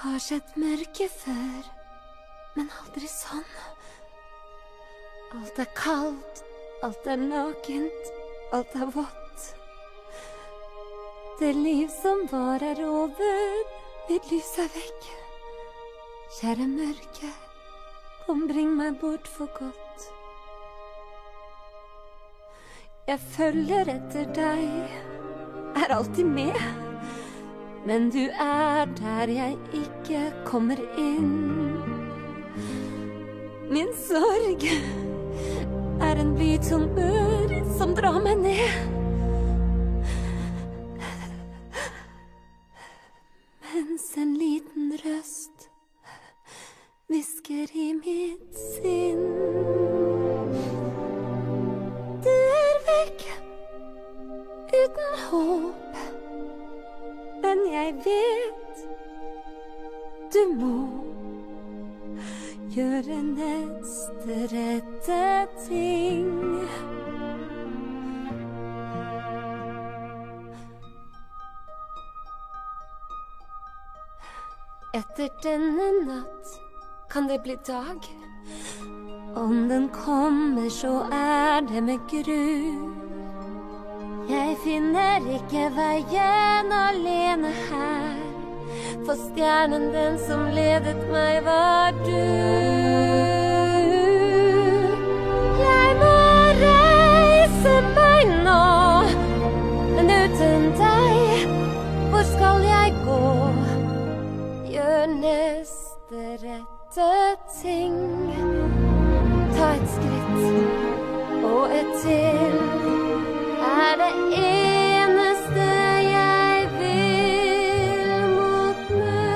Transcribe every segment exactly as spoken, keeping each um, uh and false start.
har sett mørke før, men aldri sånn. Alt er kaldt, alt er nakent, alt er vått. Det liv som var er over, mitt lys er vekk. Kjære mørke, kom bring meg bort for godt. Jeg følger etter deg, er alltid med. Men du er der jeg ikke kommer inn. Min sorg er en blytung bør som drar meg ned. Mens en liten røst hvisker i mitt sinn. Du er vekk uten håp. Men jeg vet du må gjøre neste rette ting. Etter denne natt kan det bli dag. Om den kommer, så er det med gru. Jeg finner ikke veien alene her, for stjernen den som ledet meg var du. Jeg må reise meg nå, men uten deg, hvor skal jeg gå? Gjør neste rette ting. Ta et skritt og et til. Er det eneste jeg vil mot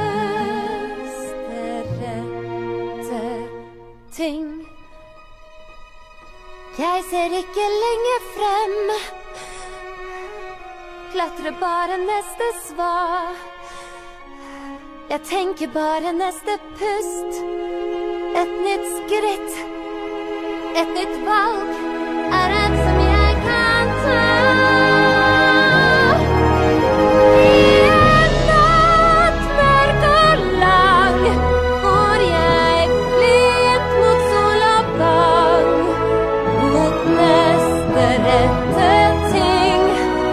neste rette ting. Jeg ser ikke lenger frem, klatrer bare neste svar. Jeg tenker bare neste pust, et nytt skritt, et nytt valg er en som jeg kan ta. I en natt mørk og lang, går jeg blindt mot sol og bang, mot neste rette ting.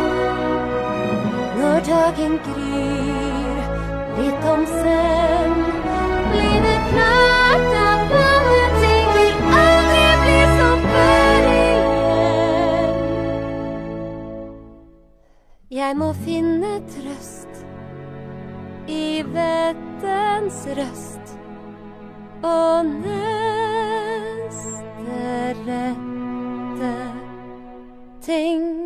Når dagen gryr, litt om sen, blir det klart at alle ting vil aldri bli som før igjen. Jeg må finne trøst i vettens røst, og neste rette ting.